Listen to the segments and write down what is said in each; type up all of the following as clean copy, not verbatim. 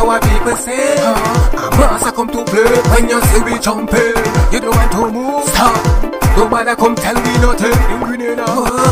what people say. Master come to play when you see we jumping. You don't want to move, stop. Nobody come tell me nothing. In Grenada,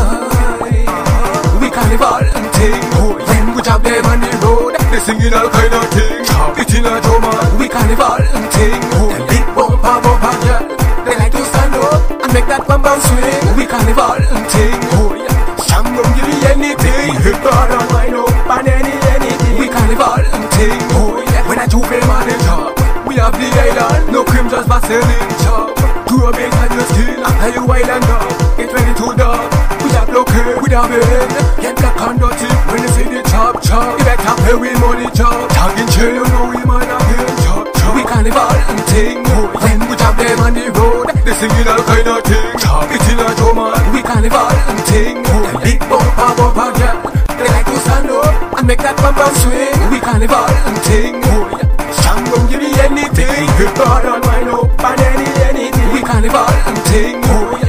we carnival and ting. When we jump them on the road, they singing all kind of thing. It in a drum, we carnival and ting. The big bumper, yeah. They like to stand up and make that bum bum swing. We carnival and ting. Sham don't give me anything. Hit hard and wind up and anything. We carnival and ting. When I do pay manager, we have the island. No cream, just Vaseline chop. Do a bit and your skin after you island up. Get ready to dub. We have blockade, we have bed. Get black and dirty when you see the chop. You better pay with money chop. Tagging chain, you know we might have been chop. We carnival and ting. When we jump them on the road, they singing all kind of thing. It in a drum, we carnival and ting. The big bumper, yeah. They like to stand up and make that bum bum swing. We carnival and ting. Sham don't give me anything. Hit hard and wind up and anything. We carnival and ting.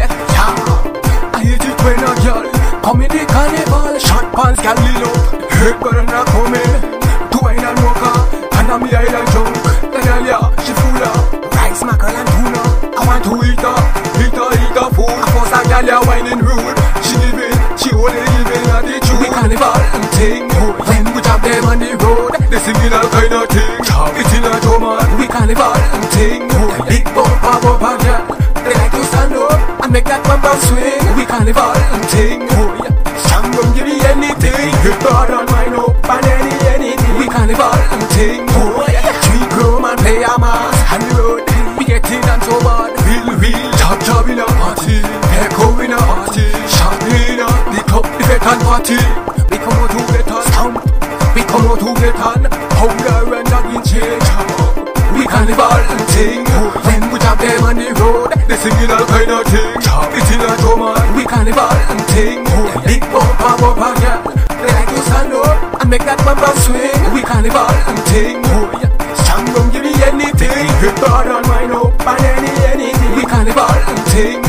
I hate it when a girl come in the carnival. Short pants can lean up. Head but not coming. To wine and mocha and I'm the island junk. Daniela, she full of rice, mackerel and tuna. I want to eat her food. I force a gal whining rude. She only giving her the truth. We carnival and ting. When we jump them on the road, they singing all kind of thing. It in a drum, we carnival and ting. The big bumper, yeah. They like to stand up and make that bum bum swing. We carnival and ting. Sham don't give me anything. Hit hard and wind up and anything. We carnival and ting. We grow and play a mass on the road. We get in and so bad. Real job in a party. Echo in a party. Sharpina, the club, the veteran party. We come out to get on stamp. We come out to get on powder and nothing change. We carnival and ting. When we jump them on the road, they singing all kind of thing. It in a drum, we carnival and ting. The big bumper, yeah. They like to stand up and make that bum bum swing. We carnival and ting. Sham don't give me anything. Hit hard and wind up and anything. We carnival and ting.